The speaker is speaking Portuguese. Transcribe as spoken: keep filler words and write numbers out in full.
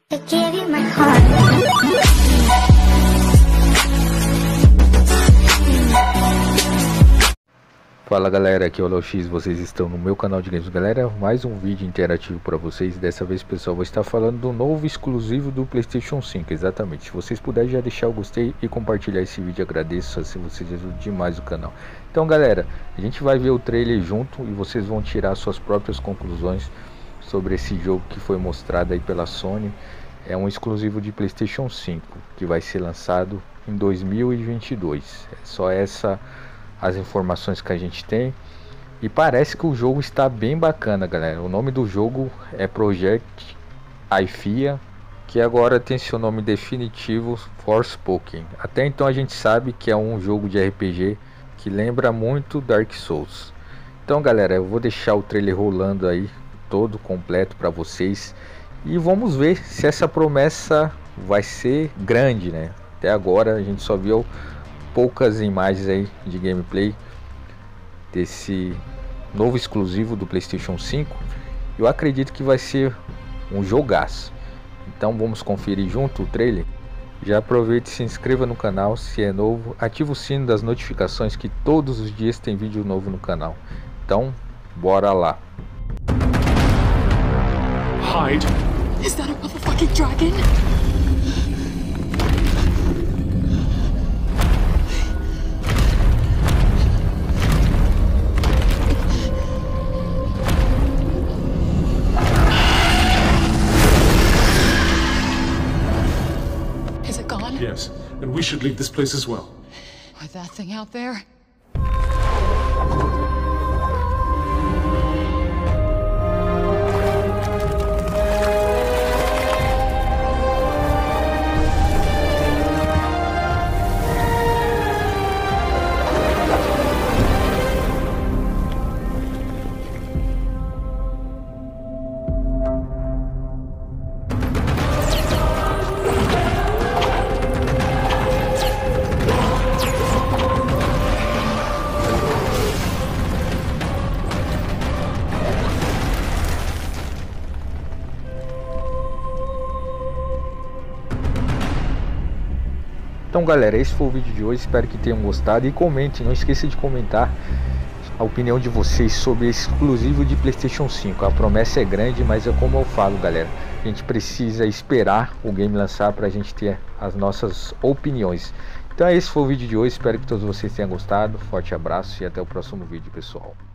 I gave you my heart. Fala galera, aqui é o Léo X, vocês estão no meu canal de games. Galera, mais um vídeo interativo para vocês. Dessa vez, pessoal, vou estar falando do novo exclusivo do PlayStation cinco. Exatamente, se vocês puderem já deixar o gostei e compartilhar esse vídeo, agradeço, assim vocês ajudam demais o canal. Então galera, a gente vai ver o trailer junto e vocês vão tirar suas próprias conclusões sobre esse jogo que foi mostrado aí pela Sony. É um exclusivo de PlayStation cinco que vai ser lançado em dois mil e vinte e dois. É só essa as informações que a gente tem e parece que o jogo está bem bacana, galera. O nome do jogo é Project Aifia, que agora tem seu nome definitivo, Forspoken. Até então a gente sabe que é um jogo de R P G que lembra muito Dark Souls. Então galera, eu vou deixar o trailer rolando aí todo completo para vocês e vamos ver se essa promessa vai ser grande, né? Até agora a gente só viu poucas imagens aí de gameplay desse novo exclusivo do PlayStation cinco. Eu acredito que vai ser um jogaço. Então vamos conferir junto o trailer. Já aproveite e se inscreva no canal se é novo, ativa o sino das notificações que todos os dias tem vídeo novo no canal. Então bora lá. Hide. Is that a motherfucking dragon? Is it gone? Yes, and we should leave this place as well. With that thing out there? Então galera, esse foi o vídeo de hoje, espero que tenham gostado e comente, não esqueça de comentar a opinião de vocês sobre esse exclusivo de PlayStation cinco. A promessa é grande, mas é como eu falo galera, a gente precisa esperar o game lançar para a gente ter as nossas opiniões. Então esse foi o vídeo de hoje, espero que todos vocês tenham gostado, forte abraço e até o próximo vídeo, pessoal.